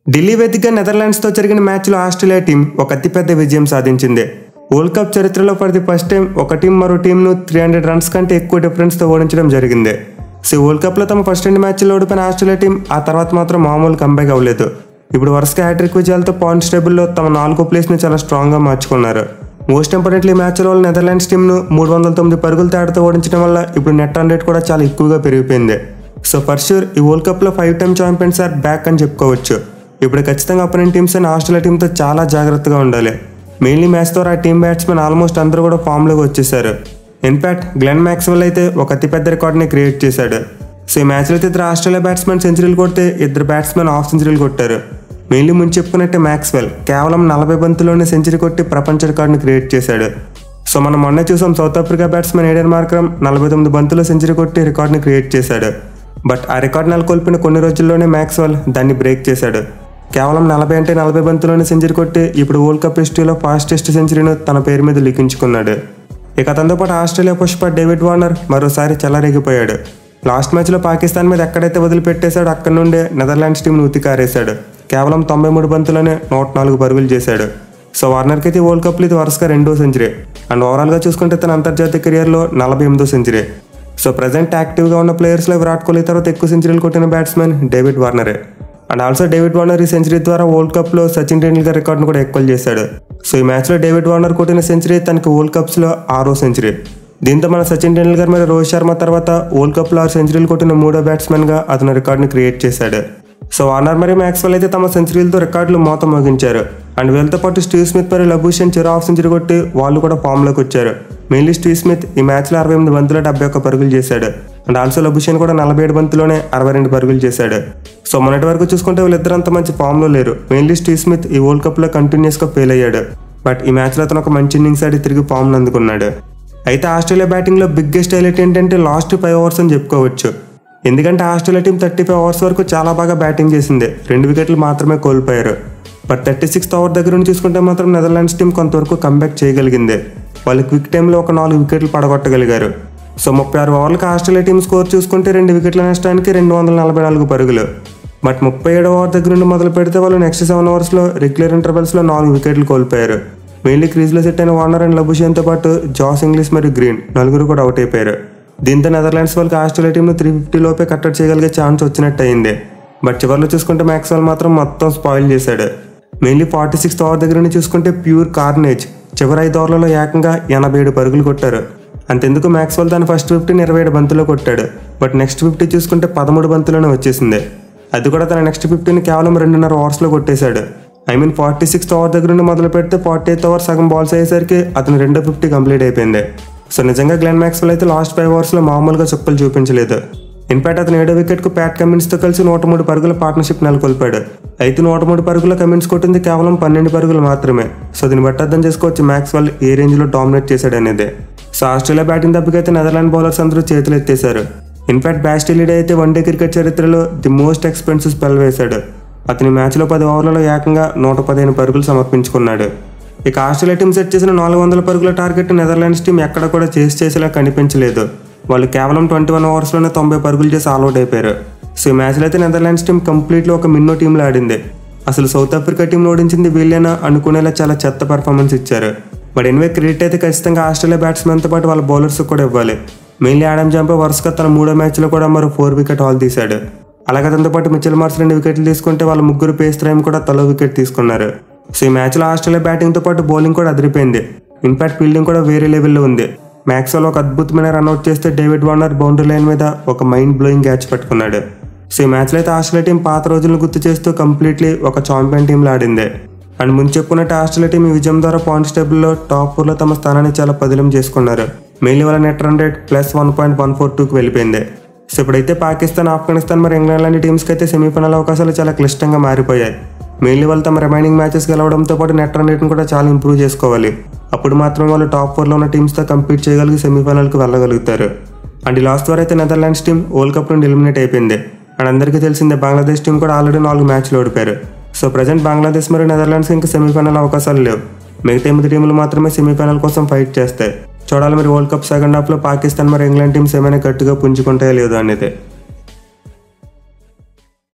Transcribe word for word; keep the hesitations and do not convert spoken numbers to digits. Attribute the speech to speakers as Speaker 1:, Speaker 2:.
Speaker 1: ఢిల్లీ వేదికగా నెదర్లాండ్స్తో జరిగిన మ్యాచ్లో ఆస్ట్రేలియా టీం ఒక అతిపెద్ద విజయం సాధించింది. వరల్డ్ కప్ చరిత్రలో ఫర్ ది ఫస్ట్ టైం ఒక టీం మరో టీంను త్రీ హండ్రెడ్ రన్స్ కంటే ఎక్కువ డిఫరెన్స్తో ఓడించడం జరిగింది. సో వరల్డ్ కప్లో తమ ఫస్ట్ రెండు మ్యాచ్లో ఓడిపోయిన ఆస్ట్రేలియా టీం ఆ తర్వాత మాత్రం మామూలు కంబ్యాక్ అవ్వలేదు. ఇప్పుడు వరుసగా హ్యాట్రిక్ విజయాలతో పాయింట్స్ టేబుల్లో తమ నాలుగో ప్లేస్ని చాలా స్ట్రాంగ్గా మార్చుకున్నారు. మోస్ట్ ఇంపార్టెంట్లీ మ్యాచ్లో వాళ్ళు నెదర్లాండ్స్ టీంను మూడు వందల తొమ్మిది పరుగుల తేడాతో ఓడించడం వల్ల ఇప్పుడు నెట్ రన్ రేట్ కూడా చాలా ఎక్కువగా పెరిగిపోయింది. సో ఫర్ ష్యూర్ ఈ వరల్డ్ కప్లో five time champions are back అని చెప్పుకోవచ్చు. ఇప్పుడు ఖచ్చితంగా అపోనెంట్ టీమ్స్ అండ్ ఆస్ట్రేలియా టీంతో చాలా జాగ్రత్తగా ఉండాలి. మెయిన్లీ మ్యాచ్ ద్వారా ఆ టీం బ్యాట్స్మెన్ ఆల్మోస్ట్ అందరూ కూడా ఫామ్లోకి వచ్చేసారు. ఇన్ఫాక్ట్ గ్లెన్ మ్యాక్స్వెల్ అయితే ఒక అతిపెద్ద రికార్డ్ని క్రియేట్ చేశాడు. సో ఈ మ్యాచ్లో అయితే ఇద్దరు ఆస్ట్రేలియా బ్యాట్స్మెన్ సెంచరీలు కొడితే ఇద్దరు బ్యాట్స్మెన్ హాఫ్ సెంచరీలు కొట్టారు. మెయిన్లీ ముందు చెప్పుకున్నట్టే మ్యాక్స్వెల్ కేవలం నలభై బంతుల్లోనే సెంచరీ కొట్టి ప్రపంచ రికార్డుని క్రియేట్ చేశాడు. సో మనం మొన్న చూసాం South Africa batsmen Aiden Markram నలభై తొమ్మిది బంతుల్లో సెంచరీ కొట్టి రికార్డుని క్రియేట్ చేశాడు. బట్ ఆ రికార్డు నెలకొల్పిన కొన్ని రోజుల్లోనే మ్యాక్స్వెల్ దాన్ని బ్రేక్ చేశాడు. కేవలం నలభై అంటే నలభై బంతుల్లోనే సెంచరీ కొట్టి ఇప్పుడు వరల్డ్ కప్ హిస్టరీలో ఫాస్టెస్ట్ సెంచరీను తన పేరు మీద లిఖించుకున్నాడు. ఇక అతనితో పాటు ఆస్ట్రేలియా పుష్ప డేవిడ్ వార్నర్ మరోసారి చెలరేగిపోయాడు. లాస్ట్ మ్యాచ్లో పాకిస్తాన్ మీద ఎక్కడైతే వదిలిపెట్టేశాడో అక్కడి నుండే నెదర్లాండ్స్ టీంను ఉతికారేశాడు. కేవలం తొంభై మూడు బంతులనే నూట నాలుగు పరుగులు చేశాడు. సో వార్నర్కి అయితే వరల్డ్ కప్లో ఇది వరుసగా రెండో సెంచరీ అండ్ ఓవరాల్గా చూసుకుంటే తన అంతర్జాతీయ కెరియర్లో నలభై ఎనిమిదో సెంచరీ. సో ప్రజెంట్ యాక్టివ్గా ఉన్న ప్లేయర్స్లో విరాట్ కోహ్లీ తర్వాత ఎక్కువ సెంచరీలు కొట్టిన బ్యాట్స్మెన్ డేవిడ్ వార్నరే. అండ్ ఆల్సో డేవిడ్ వార్నర్ ఈ సెంచరీ ద్వారా వరల్డ్ కప్లో సచిన్ టెండూల్కర్ రికార్డును కూడా ఎక్కువ చేశాడు. సో ఈ మ్యాచ్లో డేవిడ్ వార్నర్ కొట్టిన సెంచరీ తనకి వరల్డ్ కప్స్లో ఆరో సెంచరీ. దీంతో మన సచిన్ టెండూల్కర్ మరియు రోహిత్ శర్మ తర్వాత వరల్డ్ కప్లో ఆరు సెంచరీలు కొట్టిన మూడో బ్యాట్స్మెన్గా అతను రికార్డుని క్రియేట్ చేశాడు. సో వార్నర్ మరియు మ్యాక్స్వెల్ అయితే తమ సెంచరీలతో రికార్డులు మోత మోగించారు. అండ్ వీళ్ళతో పాటు స్టీవ్ స్మిత్ మరియు లబూషెన్ చెరో హాఫ్ సెంచరీ కొట్టి వాళ్ళు కూడా ఫామ్లోకి వచ్చారు. మెయిన్లీ స్టీవ్ స్మిత్ ఈ మ్యాచ్లో అరవై ఎనిమిది బంతుల్లో డెబ్బై ఒక్క పరుగులు చేశాడు. అండ్ ఆల్సో లబూషెన్ కూడా నలభై ఏడు బంతుల్లోనే అరవై రెండు పరుగులు చేశాడు. సో మొన్నటి వరకు చూసుకుంటే వీళ్ళిద్దరు అంత మంచి ఫామ్లో లేరు. మెయిన్లీ స్టీవ్ స్మిత్ ఈ వరల్డ్ కప్లో కంటిన్యూస్గా ఫెయిల్ అయ్యాడు. బట్ ఈ మ్యాచ్లో అతను ఒక మంచి ఇన్నింగ్స్ ఆడి తిరిగి ఫామ్ను అందుకున్నాడు. అయితే ఆస్ట్రేలియా బ్యాటింగ్లో బిగ్గెస్ట్ హైలైట్ ఏంటంటే లాస్ట్ ఫైవ్ ఓవర్స్ అని చెప్పుకోవచ్చు. ఎందుకంటే Australia team thirty five overs వరకు చాలా బాగా బ్యాటింగ్ చేసింది. రెండు వికెట్లు మాత్రమే కోల్పోయారు. బట్ థర్టీ సిక్స్త్ ఓవర్ దగ్గర నుంచి చూసుకుంటే మాత్రం నెదర్లాండ్స్ టీం కొంతవరకు కంబ్యాక్ చేయగలిగింది. వాళ్ళు క్విక్ టైంలో ఒక నాలుగు వికెట్లు పడగొట్టగలిగారు. సో ముప్పై ఆరు ఓవర్లకు ఆస్ట్రేలియా టీం స్కోర్ చూసుకుంటే రెండు వికెట్ల నష్టానికి రెండు వందల నలభై నాలుగు పరుగులు. బట్ ముప్పై ఏడు ఓవర్ దగ్గర నుండి మొదలు పెడితే వాళ్ళు నెక్స్ట్ సెవెన్ ఓవర్స్లో రెగ్యులర్ ఇంటర్వెల్స్లో నాలుగు వికెట్లు కోల్పోయారు. మెయిన్లీ క్రీజ్లో సెట్ అయిన వార్నర్ అండ్ లబూషెన్తో పాటు జాస్ ఇంగ్లీష్ మరియు గ్రీన్ నలుగురు కూడా అవుట్ అయిపోయారు. దీంతో నెదర్లాండ్స్ వాళ్ళకి ఆస్ట్రేలియా టీంను త్రీ ఫిఫ్టీ లోపే కట్టడి చేయగలిగే ఛాన్స్ వచ్చినట్టు అయింది. బట్ చివరిలో చూసుకుంటే మ్యాక్స్వెల్ మాత్రం మొత్తం స్పాయిల్ చేశాడు. మెయిన్లీ ఫార్టీ సిక్స్త్ ఓవర్ దగ్గర నుంచి చూసుకుంటే ప్యూర్ కార్నేజ్. చివరి ఐదు ఓవర్లలో ఏకంగా ఎనభై ఏడు పరుగులు కొట్టారు. అంతెందుకు మ్యాక్స్వెల్ తన ఫస్ట్ ఫిఫ్టీని ఇరవై ఏడు బంతుల్లో కొట్టాడు. బట్ నెక్స్ట్ ఫిఫ్టీ చూసుకుంటే పదమూడు బంతుల్లోనే వచ్చేసింది. అది కూడా తన నెక్స్ట్ ఫిఫ్టీని కేవలం రెండున్నర ఓవర్స్లో కొట్టేశాడు. I mean forty sixth over దగ్గర నుండి మొదలు పెడితే ఫార్టీ ఎయిత్ ఓవర్ సగం బాల్స్ అయ్యేసరికి అతను రెండో ఫిఫ్టీ కంప్లీట్ అయిపోయింది. సో నిజంగా గ్లెన్ మ్యాక్స్వెల్ అయితే లాస్ట్ ఫైవ్ ఓవర్స్లో మామూలుగా చుక్కలు చూపించలేదు. ఇన్ఫాక్ట్ అతను ఏడో వికెట్కు ప్యాట్ కమిన్స్తో కలిసి నూట మూడు పరుగుల పార్ట్నర్షిప్ నెలకొల్పాడు. అయితే నూట మూడు పరుగుల కమిన్స్ కొట్టింది కేవలం పన్నెండు పరుగులు మాత్రమే. సో దీన్ని బట్టి అర్థం చేసుకోవచ్చు మ్యాక్స్వెల్ ఏ రేంజ్లో డామినేట్ చేశాడు అనేది. సో ఆస్ట్రేలియా బ్యాటింగ్ దెబ్బకైతే నెదర్లాండ్ బౌలర్స్ అందరూ చేతులు ఎత్తేశారు. ఇన్ఫాక్ట్ బ్యాస్టిలీడే అయితే వన్డే క్రికెట్ చరిత్రలో ది మోస్ట్ ఎక్స్పెన్సివ్ స్పెల్ వేశాడు. అతని మ్యాచ్లో పది ఓవర్లలో ఏకంగా నూట పదిహేను పరుగులు సమర్పించుకున్నాడు. ఇక ఆస్ట్రేలియా టీం సెట్ చేసిన నాలుగు వందల పరుగుల టార్గెట్ నెదర్లాండ్స్ టీం ఎక్కడ కూడా చేసి చేసేలా కనిపించలేదు. వాళ్ళు కేవలం ట్వంటీ వన్ ఓవర్స్లోనే తొంభై పరుగులు చేసి ఆల్అౌట్ అయిపోయారు. సో ఈ మ్యాచ్లో అయితే నెదర్లాండ్స్ టీం కంప్లీట్లీ ఒక మిన్నో టీంలో ఆడింది. అసలు సౌత్ ఆఫ్రికా టీంలో ఓడించింది వీళ్ళేనా అనుకునేలా చాలా చెత్త పర్ఫార్మెన్స్ ఇచ్చారు. బట్ ఎనివే క్రెడిట్ అయితే ఖచ్చితంగా ఆస్ట్రేలియా బ్యాట్స్మెన్తో పాటు వాళ్ళ బౌలర్స్ కూడా ఇవ్వాలి. మెయిన్లీ ఆడమ్ జాంపే వరుసగా తన మూడో మ్యాచ్లో కూడా మరో ఫోర్ వికెట్ హాల్ తీశాడు. అలాగే అతనితో పాటు మిచెల్ మార్ష్ రెండు వికెట్లు తీసుకుంటే వాళ్ళ ముగ్గురు పేస్ త్రయం కూడా తలో వికెట్ తీసుకున్నారు. సో ఈ మ్యాచ్లో ఆస్ట్రేలియా బ్యాటింగ్తో పాటు బౌలింగ్ కూడా అదిరిపోయింది. ఇన్ఫాక్ట్ ఫీల్డింగ్ కూడా వేరే లెవెల్లో ఉంది. మ్యాక్స్వెల్ ఒక అద్భుతమైన రన్అట్ చేస్తే డేవిడ్ వార్నర్ బౌండరీ లైన్ మీద ఒక మైండ్ బ్లోయింగ్ క్యాచ్ పట్టుకున్నాడు. సో ఈ మ్యాచ్లో అయితే ఆస్ట్రేలియా టీం పాత రోజులను గుర్తు చేస్తూ కంప్లీట్లీ ఒక ఛాంపియన్ టీంలో ఆడింది. అండ్ ముందు చెప్పుకున్నట్టు ఆస్ట్రేలియా టీం ఈ విజయం ద్వారా పాయింట్స్ టేబుల్లో టాప్ ఫోర్లో తమ స్థానాన్ని చాలా పదిలం చేసుకున్నారు. మెయిన్లీ వాళ్ళ net run rate plus one point one four టూకి వెళ్ళిపోయింది. సో ఇప్పుడైతే పాకిస్తాన్, ఆఫ్ఘనిస్తాన్ మరి ఇంగ్లాండ్ లాంటి టీమ్స్కి అయితే సెమీఫైనల్ అవకాశాలు చాలా క్లిష్టంగా మారిపోయాయి. మెయిన్లీ వాళ్ళు తమ రిమైనింగ్ మ్యాచెస్ గెలవడంతో పాటు నెట్ రన్ రేట్ని కూడా చాలా ఇంప్రూవ్ చేసుకోవాలి. అప్పుడు మాత్రమే వాళ్ళు టాప్ ఫోర్లో ఉన్న టీమ్స్తో కంపీట్ చేయగలిగి సెమీఫైనల్కి వెళ్ళగలుగుతారు. అండ్ ఈ లాస్ట్ ద్వారా అయితే నెదర్లాండ్స్ టీం వరల్డ్ కప్ నుండి ఎలిమినేట్ అయిపోయింది. అండ్ అందరికీ తెలిసిందే బంగ్లాదేశ్ టీం కూడా ఆల్రెడీ నాలుగు మ్యాచ్లు ఓడిపోయారు. సో ప్రజెంట్ బంగ్లాదేశ్ మరియు నెదర్లాండ్స్ ఇంకా సెమీఫైనల్ అవకాశాలు లేవు. మిగతా ఎనిమిది టీంలు మాత్రమే సెమీఫైనల్ కోసం ఫైట్ చేస్తాయి. చూడాలి మరి వరల్డ్ కప్ సెకండ్ హాఫ్లో పాకిస్తాన్ మరి ఇంగ్లాండ్ టీమ్స్ ఏమైనా గట్టిగా పుంజుకుంటాయో లేదో అనేది.